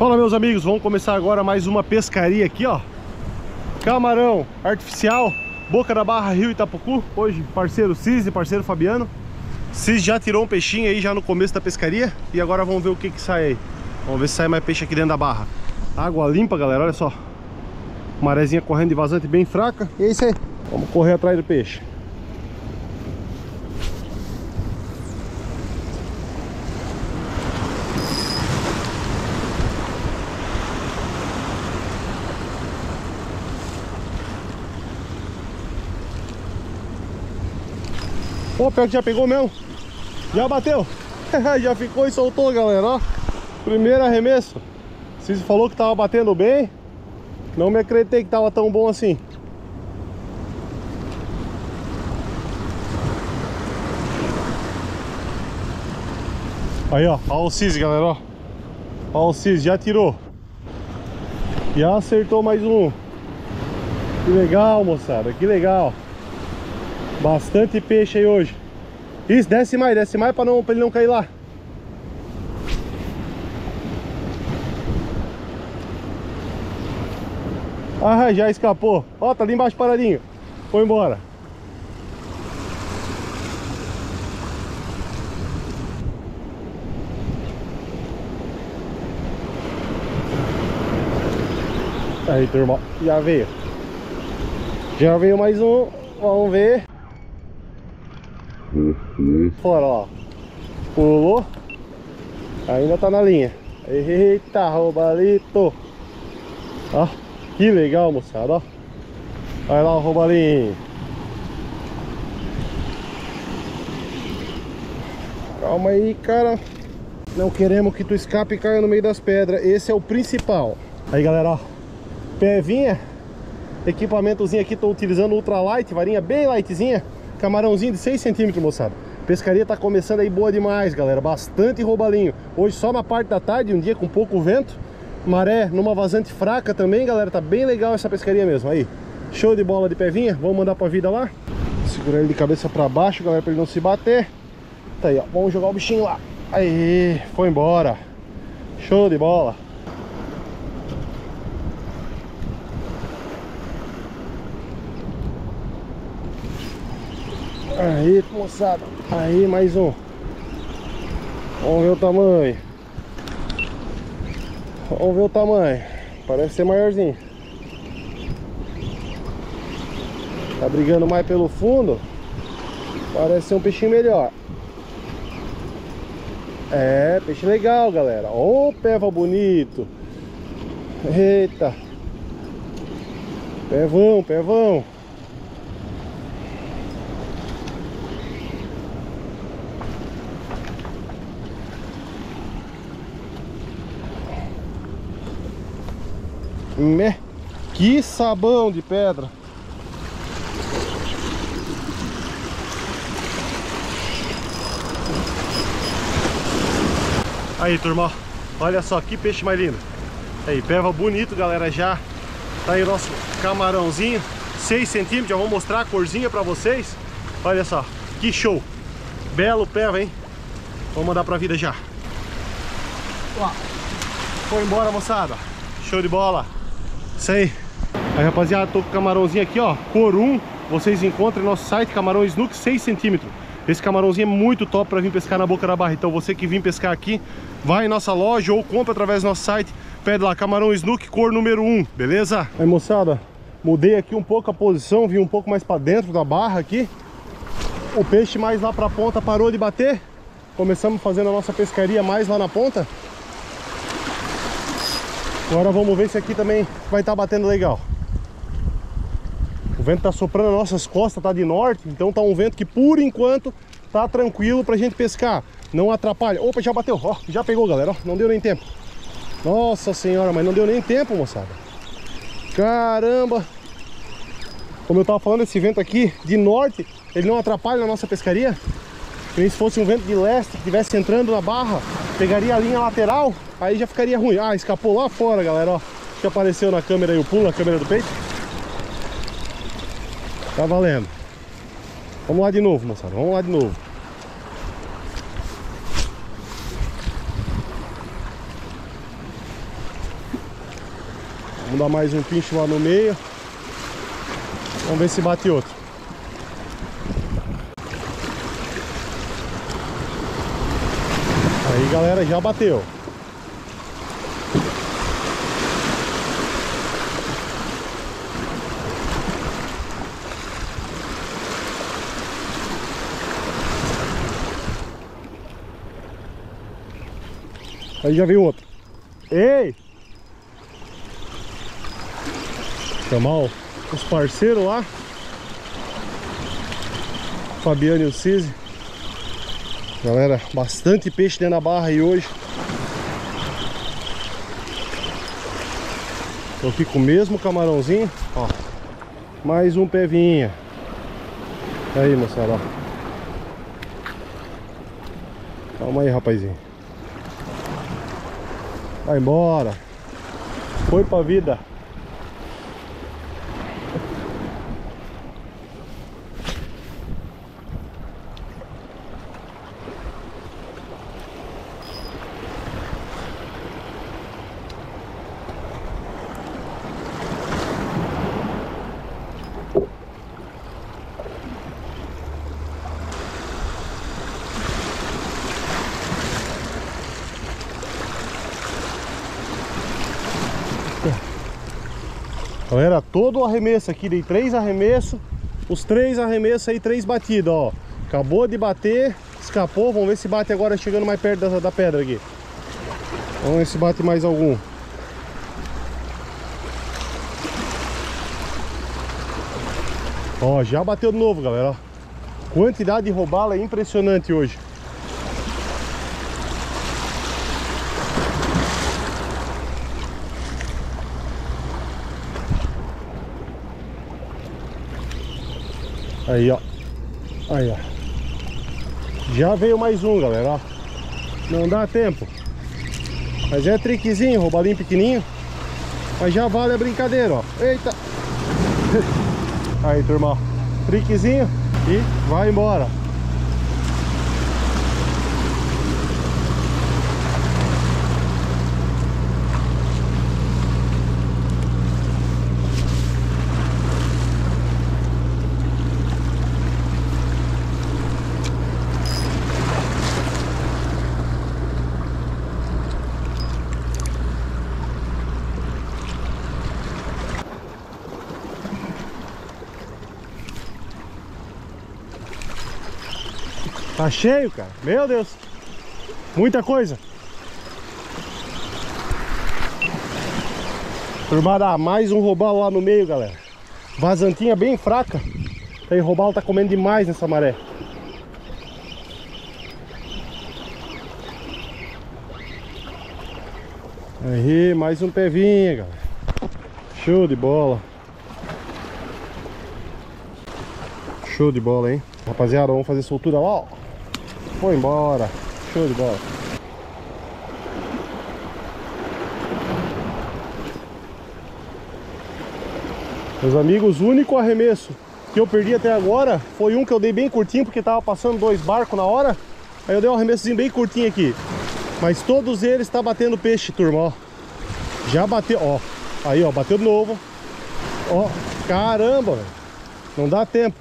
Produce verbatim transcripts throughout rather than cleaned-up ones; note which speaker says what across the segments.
Speaker 1: Fala, meus amigos, vamos começar agora mais uma pescaria aqui, ó. Camarão artificial, Boca da Barra, Rio Itapucu. Hoje, parceiro Cis e parceiro Fabiano. Cis já tirou um peixinho aí já no começo da pescaria. E agora vamos ver o que que sai aí. Vamos ver se sai mais peixe aqui dentro da barra. Água limpa, galera, olha só. Marezinha correndo de vazante bem fraca. E é isso aí, vamos correr atrás do peixe. Pô, pior que já pegou mesmo. Já bateu. Já ficou e soltou, galera, ó. Primeiro arremesso. Ciso falou que tava batendo bem. Não me acreditei que tava tão bom assim. Aí, ó. Ó o Ciso, galera, ó. Ó o Ciso, já tirou. Já acertou mais um. Que legal, moçada. Que legal. Bastante peixe aí hoje. Isso, desce mais, desce mais pra, não, pra ele não cair lá. Ah, já escapou. Ó, tá ali embaixo paradinho. Foi embora. Aí, turma, já veio. Já veio mais um. Vamos ver. Fora, ó. Pulou. Ainda tá na linha. Eita, roubalito. Ó, que legal, moçada, ó. Vai lá o roubalinho. Calma aí, cara. Não queremos que tu escape e caia no meio das pedras. Esse é o principal. Aí, galera, ó. Pevinha. Equipamentozinho aqui, tô utilizando ultralight, varinha bem lightzinha. Camarãozinho de seis centímetros, moçada. Pescaria tá começando aí boa demais, galera. Bastante roubalinho. Hoje só na parte da tarde, um dia com pouco vento. Maré numa vazante fraca também, galera. Tá bem legal essa pescaria mesmo. Aí, show de bola de pevinha. Vamos mandar pra vida lá. Segurar ele de cabeça pra baixo, galera, pra ele não se bater. Tá aí, ó. Vamos jogar o bichinho lá. Aí, foi embora. Show de bola. Aí, moçada. Aí, mais um. Vamos ver o tamanho. Vamos ver o tamanho. Parece ser maiorzinho. Tá brigando mais pelo fundo. Parece ser um peixinho melhor. É, peixe legal, galera. Ô, oh, peva bonito. Eita. Pevão, pevão. Me... Que sabão de pedra. Aí, turma, olha só que peixe mais lindo. Aí, peva bonito, galera. Já tá aí o nosso camarãozinho, seis centímetros. Já vou mostrar a corzinha pra vocês. Olha só, que show. Belo peva, hein. Vamos mandar pra vida já. Uau. Foi embora, moçada. Show de bola. Isso aí. Aí, rapaziada, tô com o camarãozinho aqui, ó, cor um. Vocês encontram no nosso site, camarão Snook seis centímetros. Esse camarãozinho é muito top para vir pescar na Boca da Barra. Então você que vir pescar aqui, vai em nossa loja ou compra através do nosso site. Pede lá, camarão Snook cor número um, beleza? Aí, moçada, mudei aqui um pouco a posição, vim um pouco mais para dentro da barra aqui. O peixe mais lá para a ponta parou de bater. Começamos fazendo a nossa pescaria mais lá na ponta. Agora vamos ver se aqui também vai estar batendo legal. O vento tá soprando nas nossas costas, tá de norte. Então tá um vento que por enquanto tá tranquilo pra gente pescar. Não atrapalha. Opa, já bateu, ó, já pegou, galera, ó. Não deu nem tempo. Nossa senhora, mas não deu nem tempo, moçada. Caramba. Como eu tava falando, esse vento aqui de norte, ele não atrapalha na nossa pescaria. Se fosse um vento de leste que estivesse entrando na barra, pegaria a linha lateral, aí já ficaria ruim. Ah, escapou lá fora, galera, ó. Que apareceu na câmera aí o pulo, na câmera do peito. Tá valendo. Vamos lá de novo, moçada. Vamos lá de novo. Vamos dar mais um pincho lá no meio. Vamos ver se bate outro. Aí, galera, já bateu. Aí já veio outro. Ei! Chamar os parceiros lá. Fabiano e o Cise. Galera, bastante peixe dentro da barra aí hoje. Tô aqui com o mesmo camarãozinho. Ó, mais um pevinha. Aí, moçada, ó. Calma aí, rapazinho. Vai embora. Foi pra vida. Galera, todo o arremesso aqui, dei três arremessos. Os três arremessos aí, três batidas, ó. Acabou de bater, escapou. Vamos ver se bate agora chegando mais perto da, da pedra aqui. Vamos ver se bate mais algum. Ó, já bateu de novo, galera, ó. Quantidade de robalo é impressionante hoje. Aí, ó. Aí, ó. Já veio mais um, galera, ó. Não dá tempo. Mas é triquezinho, robalinho pequenininho. Mas já vale a brincadeira, ó. Eita. Aí, turma, ó. Triquezinho e vai embora. Tá cheio, cara. Meu Deus. Muita coisa. Turmada, mais um robalo lá no meio, galera. Vazantinha bem fraca. Aí o robalo tá comendo demais nessa maré. Aí, mais um pevinho, galera. Show de bola. Show de bola, hein? Rapaziada, vamos fazer soltura lá, ó. Foi embora. Show de bola. Meus amigos, o único arremesso que eu perdi até agora foi um que eu dei bem curtinho, porque tava passando dois barcos na hora. Aí eu dei um arremessozinho bem curtinho aqui. Mas todos eles tá batendo peixe, turma, ó. Já bateu, ó. Aí, ó, bateu de novo. Ó, caramba, velho. Não dá tempo.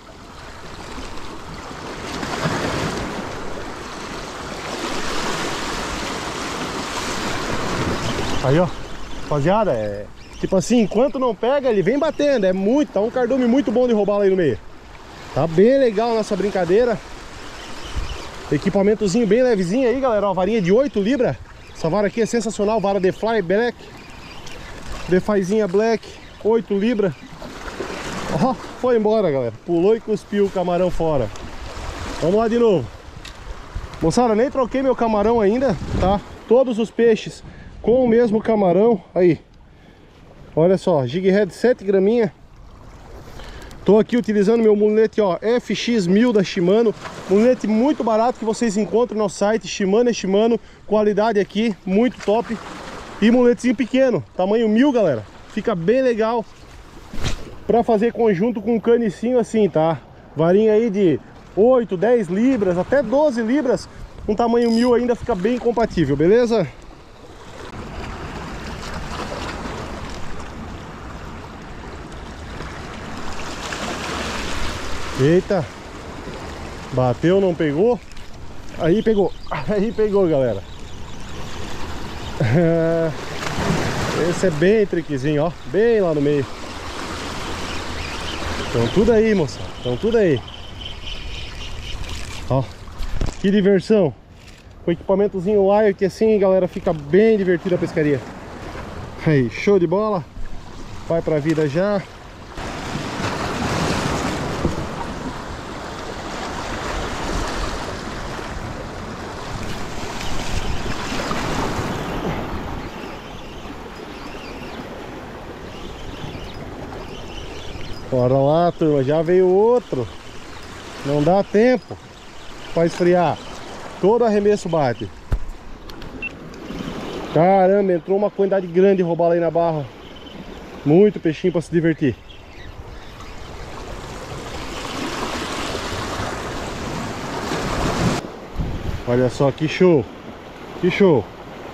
Speaker 1: Aí, ó, rapaziada, é tipo assim, enquanto não pega, ele vem batendo. É muito, tá um cardume muito bom de robalo aí no meio. Tá bem legal nessa brincadeira. Equipamentozinho bem levezinho aí, galera, ó, varinha de oito libras. Essa vara aqui é sensacional, vara de Fly Black. Defaizinha Black, oito libras. Ó, foi embora, galera. Pulou e cuspiu o camarão fora. Vamos lá de novo. Moçada, nem troquei meu camarão ainda, tá? Todos os peixes com o mesmo camarão. Aí, olha só, jig head sete graminhas. Tô aqui utilizando meu mulete, ó, F X mil da Shimano. Mulete muito barato que vocês encontram no nosso site. Shimano é Shimano, qualidade aqui, muito top. E muletezinho pequeno, tamanho mil, galera. Fica bem legal pra fazer conjunto com um canicinho assim, tá? Varinha aí de oito, dez libras, até doze libras. Um tamanho mil ainda fica bem compatível, beleza? Eita. Bateu, não pegou. Aí pegou. Aí pegou, galera. Esse é bem triquezinho, ó. Bem lá no meio. Estão tudo aí, moça. Estão tudo aí. Ó. Que diversão. Com equipamentozinho wire que assim, galera, fica bem divertida a pescaria. Aí, show de bola. Vai pra vida já. Bora lá, turma, já veio outro. Não dá tempo pra esfriar. Todo arremesso bate. Caramba, entrou uma quantidade grande de robalo aí na barra. Muito peixinho pra se divertir. Olha só que show. Que show.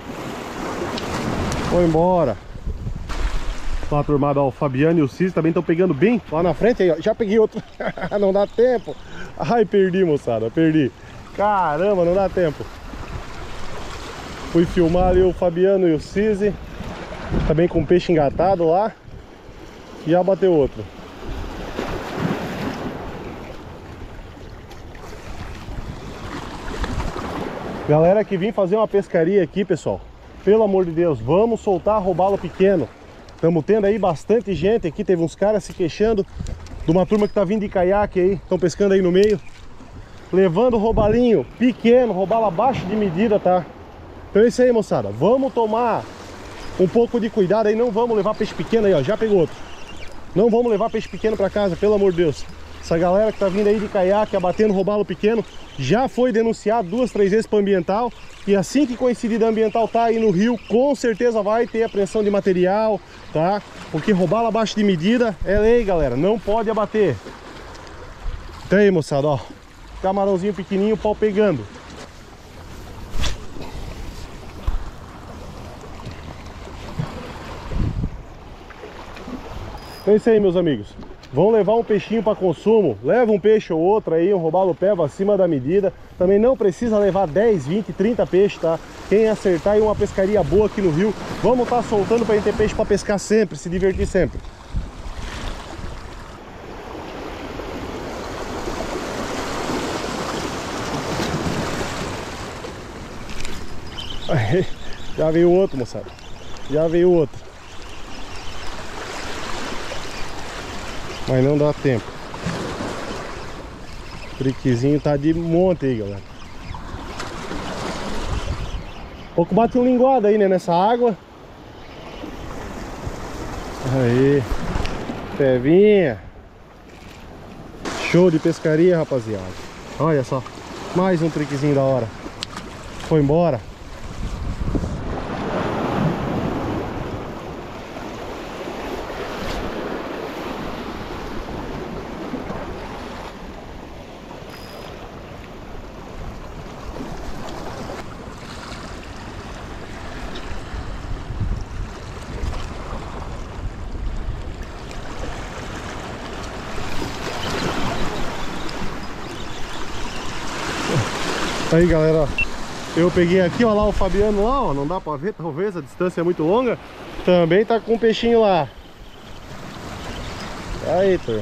Speaker 1: Foi embora. Ó, a turmada, ó, o Fabiano e o Cis também estão pegando bem lá na frente. Aí, ó, já peguei outro. Não dá tempo. Ai, perdi, moçada, perdi. Caramba, não dá tempo. Fui filmar ali o Fabiano e o Cis. Também com peixe engatado lá. E já bateu outro. Galera que vim fazer uma pescaria aqui, pessoal, pelo amor de Deus, vamos soltar robalo pequeno. Estamos tendo aí bastante gente aqui. Teve uns caras se queixando de uma turma que tá vindo de caiaque aí. Estão pescando aí no meio, levando robalinho pequeno, robalo abaixo de medida, tá? Então é isso aí, moçada. Vamos tomar um pouco de cuidado aí. Não vamos levar peixe pequeno aí, ó. Já pegou outro. Não vamos levar peixe pequeno pra casa, pelo amor de Deus. Essa galera que tá vindo aí de caiaque, abatendo robalo pequeno, já foi denunciado duas, três vezes para ambiental. E assim que coincidir da ambiental tá aí no rio, com certeza vai ter apreensão de material, tá? Porque robalo abaixo de medida é lei, galera. Não pode abater. Então aí, moçada, ó. Camarãozinho pequenininho, pau pegando. Então é isso aí, meus amigos. Vão levar um peixinho para consumo. Leva um peixe ou outro aí, um robalo peva acima da medida. Também não precisa levar dez, vinte, trinta peixes, tá? Quem acertar aí uma pescaria boa aqui no rio, vamos estar tá soltando para gente ter peixe para pescar sempre, se divertir sempre. Aí, já veio outro, moçada. Já veio outro. Mas não dá tempo. O triquezinho tá de monte aí, galera. Pouco bate um linguado aí, né? Nessa água. Aí. Pevinha. Show de pescaria, rapaziada. Olha só. Mais um triquezinho da hora. Foi embora. Aí, galera, ó, eu peguei aqui, ó lá o Fabiano lá, ó, não dá pra ver, talvez a distância é muito longa. Também tá com um peixinho lá. Aí, turma.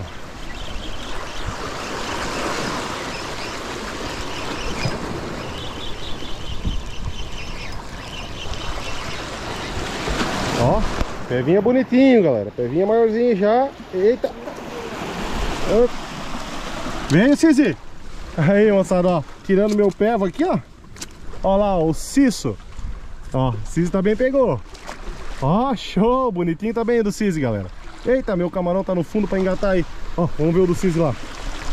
Speaker 1: Ó, pevinha bonitinho, galera, pevinha maiorzinho já. Eita. Vem, Cizi. Aí, moçada, ó, tirando meu peva aqui, ó. Ó lá, ó, o Ciso. Ó, o Ciso também pegou. Ó, show, bonitinho também do Ciso, galera. Eita, meu camarão tá no fundo pra engatar aí. Ó, vamos ver o do Ciso lá.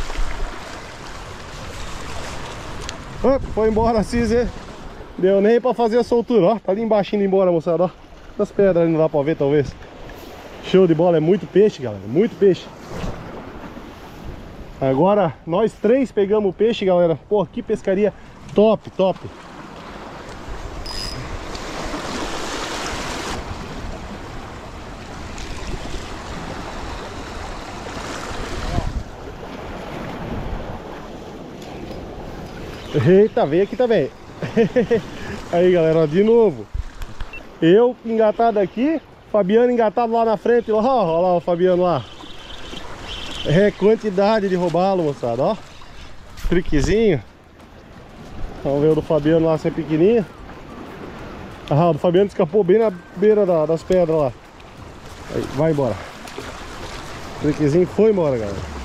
Speaker 1: Ó, foi embora, Ciso. Deu nem pra fazer a soltura, ó. Tá ali embaixo indo embora, moçada, ó. Das pedras ali não dá pra ver, talvez. Show de bola, é muito peixe, galera, muito peixe. Agora nós três pegamos o peixe, galera. Pô, que pescaria top, top. Eita, veio aqui também. Aí, galera, ó, de novo. Eu engatado aqui, Fabiano engatado lá na frente. Ó, ó lá o Fabiano lá. É quantidade de roubalo, moçada, ó. Triquezinho. Vamos ver o do Fabiano lá, ser pequenininho. Ah, o do Fabiano escapou bem na beira da, das pedras lá. Aí, vai embora. O triquezinho foi embora, galera.